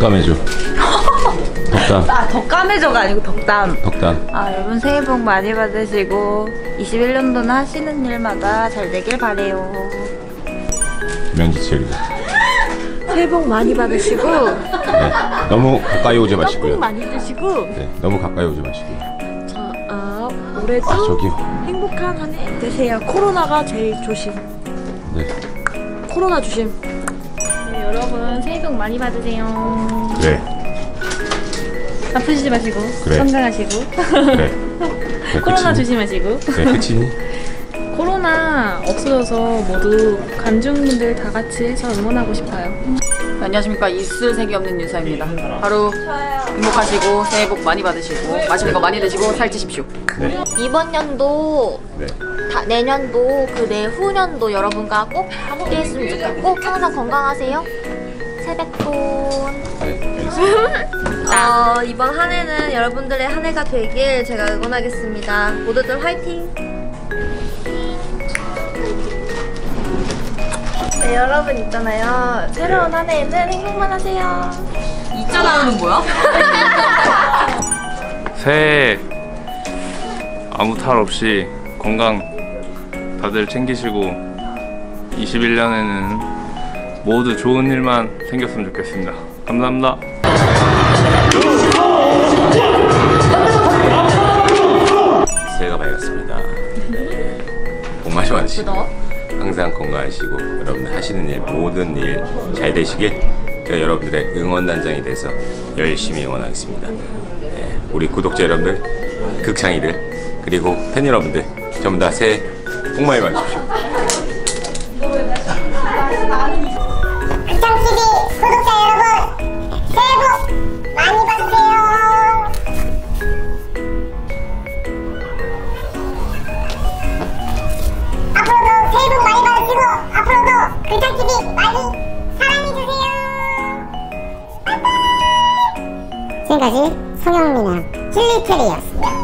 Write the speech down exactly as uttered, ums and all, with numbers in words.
덕담해줘. 덕담. 아, 덕담해줘가 아니고 덕담. 덕담. 아, 여러분 새해 복 많이 받으시고 이십일 년도는 하시는 일마다 잘 되길 바래요. 명지철이다. 새해 복 많이 받으시고. 네, 너무 가까이 오지 마시고요. 떡국 많이 드시고. 네, 너무 가까이 오지 마시고요. 자, 아, 올해도 아, 저기요. 행복한 한 해 되세요. 코로나가 제일 조심. 네. 코로나 조심. 네, 여러분 새해 복 많이 받으세요. 그래. 아프시지 마시고 그래. 건강하시고. 그래. 그래 코로나 그치니? 조심하시고. 그래, 그치니? 코로나 없어져서 모두 관중분들 다 같이 해서 응원하고 싶어요. 안녕하십니까. 있을 색이 없는 유사입니다. 하루 행복하시고 새해 복 많이 받으시고 맛있는 거 많이 드시고 살찌십시오. 네. 이번 연도 네. 다, 내년도 그 내후년도 여러분과 꼭 함께 했으면 좋겠고 꼭 항상 건강하세요. 세뱃돈. 네, 알겠습니다. 어, 이번 한 해는 여러분들의 한 해가 되길 제가 응원하겠습니다. 모두들 화이팅! 네, 여러분 있잖아요. 새로운 한 해에는 행복만 하세요. 있잖아는 뭐야? 새해 아무 탈 없이 건강 다들 챙기시고 이십일 년에는 모두 좋은 일만 생겼으면 좋겠습니다. 감사합니다. 새해가 밝았습니다. 네. 복 많이 받으시고 항상 건강하시고 여러분들 하시는 일 모든 일 잘 되시길 제가 여러분들의 응원단장이 돼서 열심히 응원하겠습니다. 네. 우리 구독자 여러분들, 극창이들 그리고 팬 여러분들 전부 다 새해 복 많이 받으십시오. 극창티비 구독자 여러분, 새해 복 많이 받으세요. 앞으로도 새해 복 많이 받으시고 앞으로도 극창티비 많이 사랑해주세요. 빠이빠이. 지금까지 성형민아 힐리캐리였습니다.